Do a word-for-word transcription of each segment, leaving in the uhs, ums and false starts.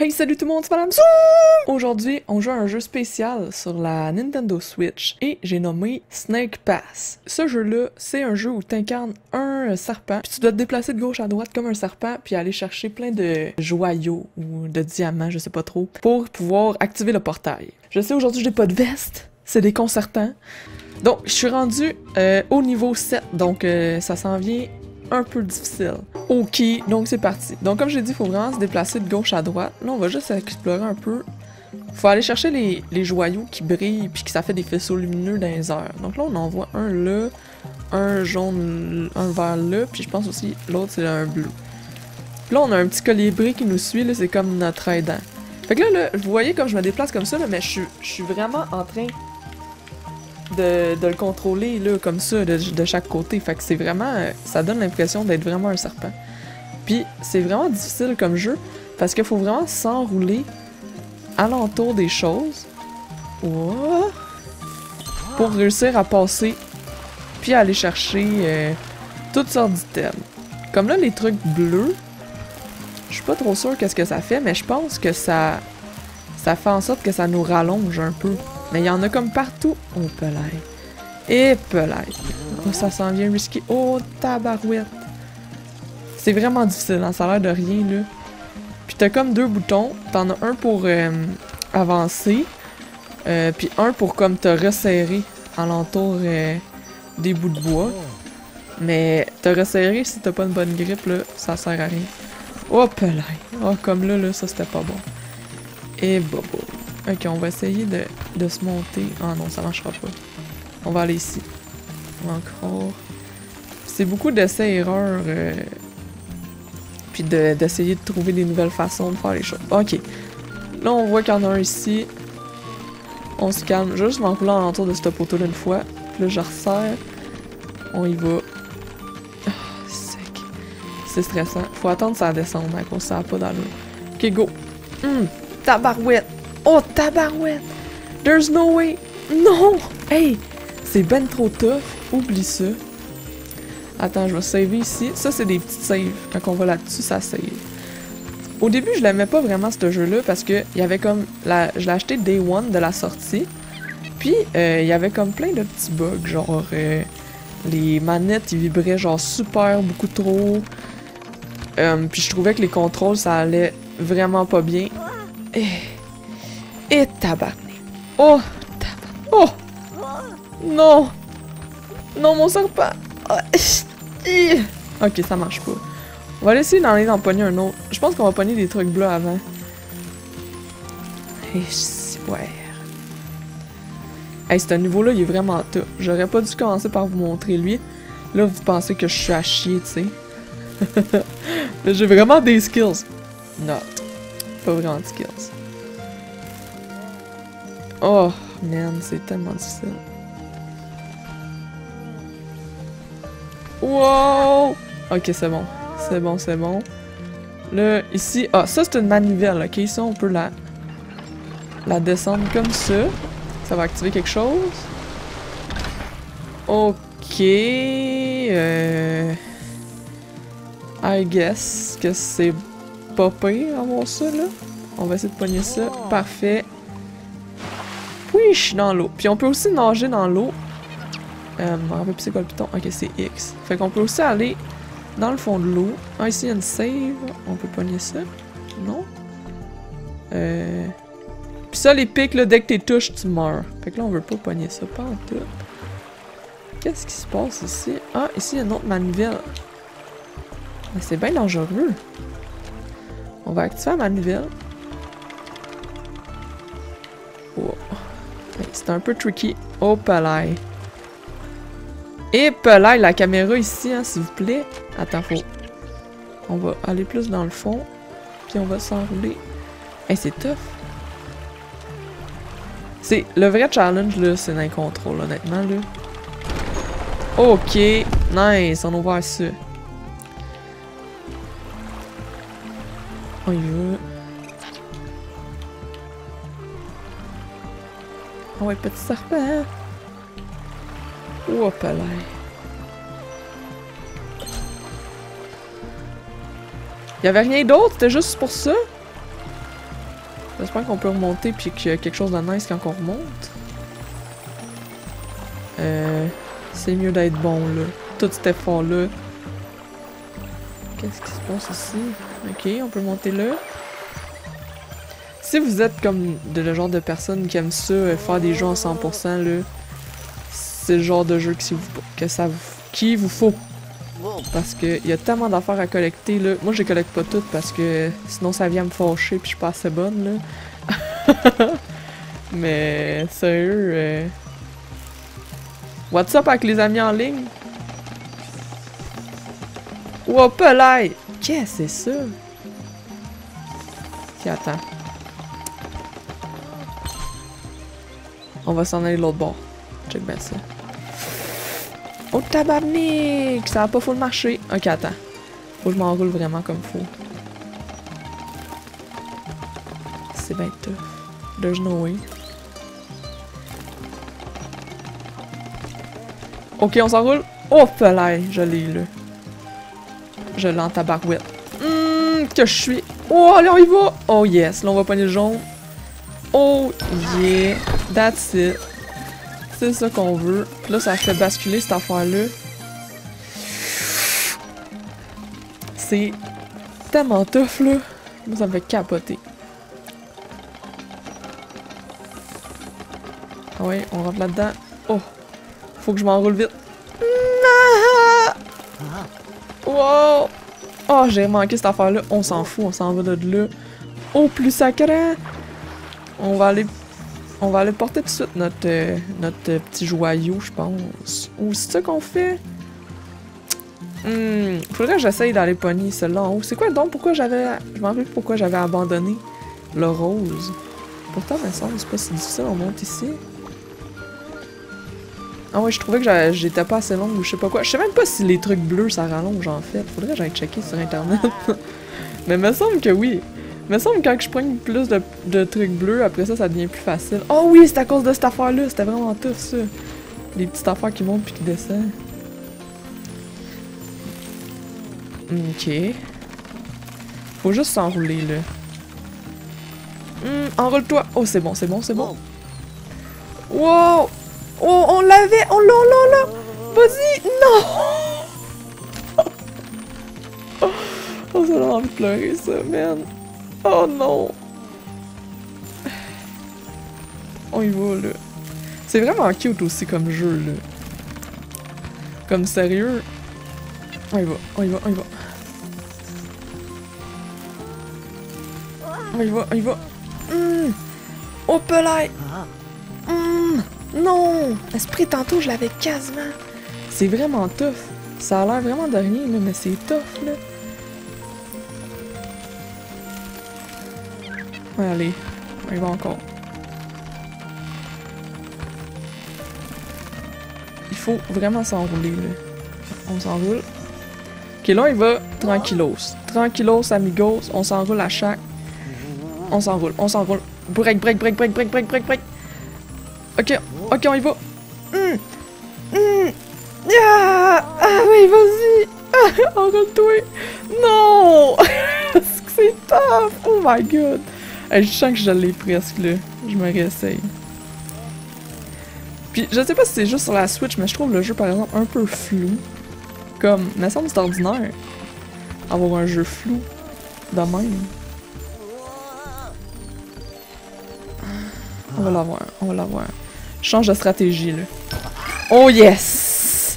Hey, salut tout le monde, c'est Madame Sou! Aujourd'hui, on joue à un jeu spécial sur la Nintendo Switch et j'ai nommé Snake Pass. Ce jeu-là, c'est un jeu où tu incarnes un serpent, puis tu dois te déplacer de gauche à droite comme un serpent, puis aller chercher plein de joyaux ou de diamants, je sais pas trop, pour pouvoir activer le portail. Je sais, aujourd'hui, j'ai pas de veste, c'est déconcertant. Donc, je suis rendu euh, au niveau sept, donc euh, ça s'en vient un peu difficile. Ok, donc c'est parti. Donc comme j'ai dit, il faut vraiment se déplacer de gauche à droite. Là, on va juste explorer un peu. Faut aller chercher les, les joyaux qui brillent puis que ça fait des faisceaux lumineux dans les airs. Donc là, on en voit un là, un jaune, un vert là, puis je pense aussi l'autre c'est un bleu. Puis là, on a un petit colibri qui nous suit, là, c'est comme notre aidant. Fait que là, là, vous voyez comme je me déplace comme ça, là, mais je suis, je suis vraiment en train De, de le contrôler là comme ça de, de chaque côté, fait que c'est vraiment ça donne l'impression d'être vraiment un serpent. Puis c'est vraiment difficile comme jeu parce qu'il faut vraiment s'enrouler alentour des choses oh, pour réussir à passer puis aller chercher euh, toutes sortes d'items. Comme là les trucs bleus, je suis pas trop sûre qu'est-ce que ça fait, mais je pense que ça ça fait en sorte que ça nous rallonge un peu. Mais il y en a comme partout. Oh, pelay. Et pelay. Oh, ça s'en vient risqué. Oh, tabarouette. C'est vraiment difficile, hein? Ça a l'air de rien, là. Puis t'as comme deux boutons. T'en as un pour euh, avancer. Euh, puis un pour comme te resserrer alentour euh, des bouts de bois. Mais te resserrer, si t'as pas une bonne grippe, là, ça sert à rien. Oh, pelay. Oh, comme là, là, ça c'était pas bon. Et bobo. Ok, on va essayer de, de se monter. Ah non, ça marchera pas. On va aller ici. Encore. C'est beaucoup d'essais-erreurs. Euh, puis d'essayer de, de trouver des nouvelles façons de faire les choses. Ok. Là, on voit qu'il y en a un ici. On se calme. Juste m'enrouler alentour de ce poteau-là une fois. Puis là, je resserre. On y va. Ah, sec. C'est stressant. Faut attendre que ça descende à cause ça n'a pas d'allure. Ok, go. Hum, tabarouette. Oh, tabarouette! There's no way! Non! Hey! C'est ben trop tough. Oublie ça. Attends, je vais saver ici. Ça, c'est des petites saves. Quand on va là-dessus, ça save. Au début, je l'aimais pas vraiment, ce jeu-là, parce que il y avait comme... La... Je l'ai acheté Day One de la sortie. Puis, euh, il y avait comme plein de petits bugs. Genre, euh, les manettes, ils vibraient genre super, beaucoup trop. Euh, puis je trouvais que les contrôles, ça allait vraiment pas bien. Et... Et tabarnak. Oh, tabarnak. Oh! Non! Non, mon serpent! Ok, ça marche pas. On va essayer d'en aller d'en pogner un autre. Je pense qu'on va pogner des trucs bleus avant. Et ouais. Hey, ce niveau-là, il est vraiment top. J'aurais pas dû commencer par vous montrer lui. Là, vous pensez que je suis à chier, tu sais. Mais j'ai vraiment des skills. Non. Pas vraiment de skills. Oh, man, c'est tellement difficile. Wow! Ok, c'est bon. C'est bon, c'est bon. Là, ici... Ah, ça, c'est une manivelle, ok? Ça, on peut la... La descendre comme ça. Ça va activer quelque chose. Ok... Euh... I guess que c'est pas pire avoir ça, là. On va essayer de pogner ça. Parfait. Oui, je suis dans l'eau. Puis on peut aussi nager dans l'eau. Euh, je me rappelle plus c'est quoi le piton. Ok, c'est X. Fait qu'on peut aussi aller dans le fond de l'eau. Ah, ici, il y a une save. On peut pogner ça. Non? Euh... Puis ça, les pics, là, dès que t'es touches, tu meurs. Fait que là, on veut pas pogner ça. Pas en tout. Qu'est-ce qui se passe ici? Ah, ici, il y a une autre manivelle. Mais c'est bien dangereux. On va activer la manivelle. Oh. C'est un peu tricky. Oh, pelay. Et pelay, la caméra ici, hein, s'il vous plaît. Attends, faut... On va aller plus dans le fond. Puis on va s'enrouler. Hey, c'est tough. C'est... Le vrai challenge, là, c'est dans les contrôles, honnêtement, là. Ok. Nice, on a ouvert ça. On y va. Oh ouais, petit serpent! Oh, pelay! Y'avait rien d'autre? C'était juste pour ça? J'espère qu'on peut remonter puis qu'il y a quelque chose de nice quand on remonte. Euh... C'est mieux d'être bon, là. Tout cet effort-là. Qu'est-ce qui se passe ici? Ok, on peut monter là. Si vous êtes comme de le genre de personne qui aime ça, euh, faire des jeux en cent pour cent, là, c'est le genre de jeu que, si vous, que ça vous, qui vous faut. Parce que il y a tellement d'affaires à collecter, là. Moi, je les collecte pas toutes parce que sinon ça vient me fâcher puis je suis pas assez bonne, là. Mais sérieux, euh... what's up avec les amis en ligne? Wopelay! Qu'est-ce que c'est ça? Tiens, attends. On va s'en aller de l'autre bord. Check bien ça. Oh tabarnak! Ça a pas full marché. Ok, attends. Faut que je m'enroule vraiment comme faut. C'est bien tough. There's no way. Ok, on s'enroule. Oh, pelay! Je l'ai, là. Je l'ai en tabarouette. Hum, que je suis. Oh, allez, on y va! Oh yes, là, on va pogner le jaune. Oh yeah! That's it. C'est ça qu'on veut. Puis là, ça fait basculer cette affaire-là. C'est tellement tough, là. Moi, ça me fait capoter. Ah ouais, on rentre là-dedans. Oh! Faut que je m'enroule vite. Wow! Oh, j'ai manqué cette affaire-là. On s'en fout, on s'en va de là. Au plus sacré! On va aller... On va aller porter tout de suite notre, euh, notre euh, petit joyau, je pense. Ou c'est ça qu'on fait? Hmm, faudrait que j'essaye d'aller pogner celle-là en haut. C'est quoi donc? Pourquoi j'avais... Je m'en rappelle plus pourquoi j'avais abandonné le rose. Pourtant, mais ça, c'est pas si difficile, on monte ici. Ah ouais, je trouvais que j'étais pas assez longue ou je sais pas quoi. Je sais même pas si les trucs bleus, ça rallonge en fait. Faudrait que j'aille checker sur internet. Mais il me semble que oui. Il me semble que quand je prends plus de, de trucs bleus, après ça, ça devient plus facile. Oh oui, c'est à cause de cette affaire-là. C'était vraiment tough, ça. Les petites affaires qui montent puis qui descendent. Ok. Faut juste s'enrouler, là. Hum, enroule-toi. Oh, c'est bon, c'est bon, c'est bon. Wow! Oh, on l'avait! On l'a, on l'a, on l'a! Vas-y! Non! Oh, ça a envie de pleurer, ça, man. Oh non! On y va, là. C'est vraiment cute aussi comme jeu, là. Comme sérieux. On y va, on y va, on y va. On y va, on y va. Mmh. Oh, pelay! Mmh. Non! Esprit, tantôt, je l'avais quasiment. C'est vraiment tough. Ça a l'air vraiment de rien, là, mais c'est tough, là. Ouais, allez. On y va encore. Il faut vraiment s'enrouler, là. On s'enroule. Ok, là, il va tranquillos. Tranquillos, amigos. On s'enroule à chaque. On s'enroule, on s'enroule. Break, break, break, break, break, break, break, break. Ok, ok, on y va. Mmh. Mmh. Yeah. Ah oui, vas-y. Ah, enroule-toi. Non! C'est tough! Oh my god! Hey, je sens que je l'ai presque, là. Je me réessaye. Puis, je sais pas si c'est juste sur la Switch, mais je trouve le jeu, par exemple, un peu flou. Comme, il me semble que c'est ordinaire avoir un jeu flou de même. On va l'avoir, on va l'avoir. Change de stratégie, là. Oh yes!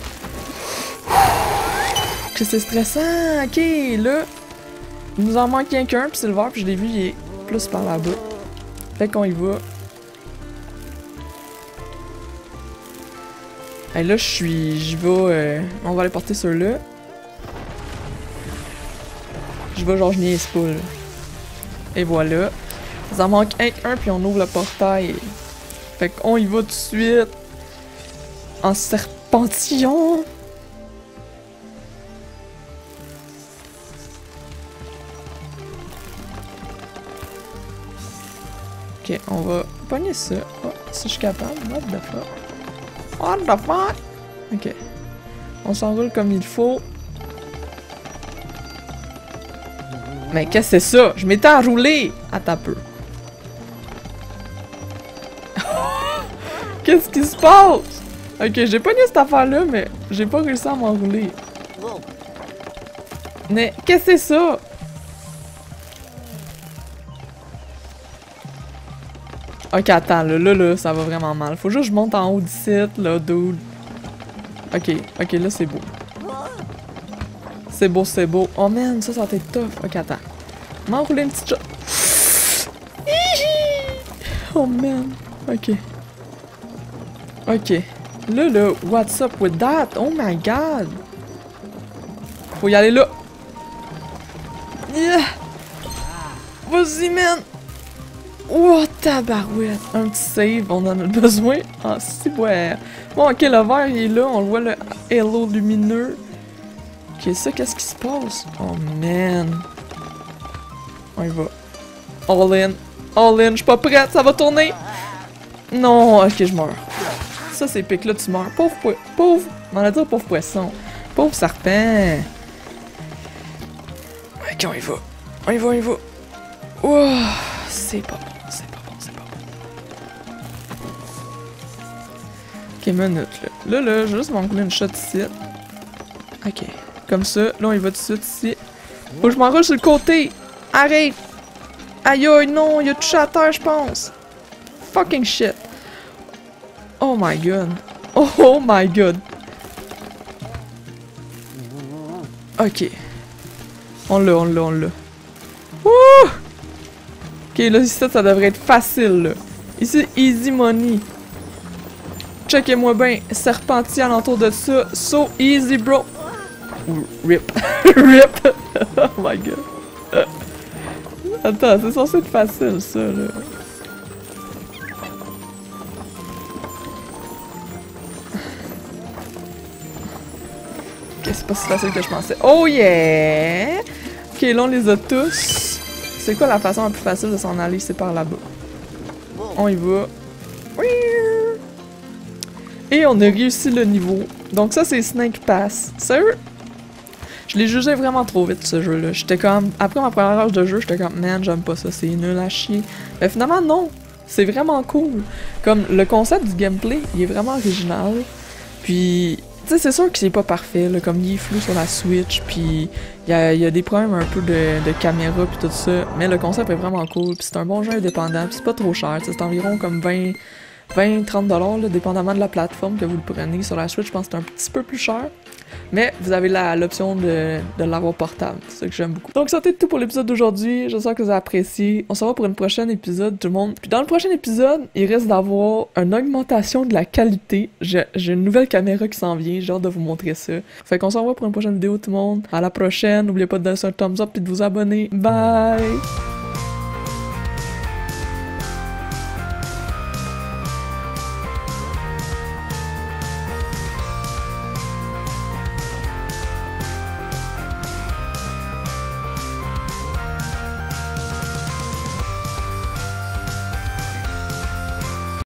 Que c'est stressant! Ok, là, il nous en manque qu'un, puis Silver, puis je l'ai vu, il est plus par là-bas. Fait qu'on y va. Et là, je suis... J'y vais... Euh, on va aller porter ceux-là. Je vais genre, je niaise pas, là. Et voilà. Il en manque un, un, puis on ouvre le portail. Fait qu'on y va tout de suite. En serpentillon. Ok, on va pogner ça. Oh, si je suis capable. What the fuck? What the fuck? Ok. On s'enroule comme il faut. Mais qu'est-ce que c'est ça? Je m'étais enroulé! Attends un peu. Qu'est-ce qui se passe? Ok, j'ai pas cette affaire-là, mais j'ai pas réussi à m'enrouler. Mais qu'est-ce que c'est ça? Ok, attends, là, là, là, ça va vraiment mal. Faut juste que je monte en haut du site, là, dude. Ok, ok, là, c'est beau. C'est beau, c'est beau. Oh man, ça, ça va être tough. Ok, attends. M'enrouler une petite chose. Oh man. Ok. Ok. Là, là, what's up with that? Oh my god. Faut y aller là. Yeah. Vas-y, man. Oh, tabarouette. Un petit save, on en a besoin. Ah, si, ouais. Bon, ok, le vert, il est là. On le voit, le halo lumineux. Ok, ça, qu'est-ce qui se passe? Oh, man. On y va. All in. All in. Je suis pas prête. Ça va tourner. Non. Ok, je meurs. Ça, ces pics-là, tu meurs. Pauvre poisson. Pauvre. On a dit pauvre poisson. Pauvre serpent. Ok, on y va. On y va, on y va. Oh, c'est pas bon. C'est pas bon, c'est pas bon. Ok, minute, là. Là, là, je vais juste m'enrouler une shot ici. Ok. Comme ça. Là, on y va tout de suite ici. Faut que je m'enroule sur le côté. Arrête. Aïe, aïe, non. Il a touché à terre, je pense. Fucking shit. Oh my god. Oh, oh my god. Ok. On l'a, on l'a, on l'a. Wouh! Ok, là, ici, ça, ça devrait être facile, là. Ici, easy money. Checkez-moi bien. Serpentier alentour de ça. So easy, bro. Rip. Rip. Oh my god. Attends, c'est censé être facile, ça, là. Ok, c'est pas si facile que je pensais. Oh yeah! Ok, là, on les a tous. C'est quoi la façon la plus facile de s'en aller? C'est par là-bas. On y va. Et on a réussi le niveau. Donc ça, c'est Snake Pass. Sérieux? Je l'ai jugé vraiment trop vite, ce jeu-là. J'étais comme... Après ma première heure de jeu, j'étais comme... Man, j'aime pas ça, c'est nul à chier. Mais finalement, non. C'est vraiment cool. Comme, le concept du gameplay, il est vraiment original. Puis... Tu sais, c'est sûr que c'est pas parfait, là, comme il est flou sur la Switch, puis il y a, y a des problèmes un peu de, de caméra puis tout ça, mais le concept est vraiment cool, puis c'est un bon jeu indépendant, puis c'est pas trop cher, c'est environ comme vingt à trente dollars, dépendamment de la plateforme que vous le prenez. Sur la Switch, je pense que c'est un petit peu plus cher. Mais vous avez l'option de, de l'avoir portable, c'est ça que j'aime beaucoup. Donc ça a été tout pour l'épisode d'aujourd'hui, j'espère que vous avez apprécié. On se revoit pour une prochaine épisode, tout le monde. Puis dans le prochain épisode, il risque d'avoir une augmentation de la qualité. J'ai une nouvelle caméra qui s'en vient, j'ai hâte de vous montrer ça. Fait qu'on se revoit pour une prochaine vidéo, tout le monde. À la prochaine, n'oubliez pas de donner un thumbs up et de vous abonner. Bye!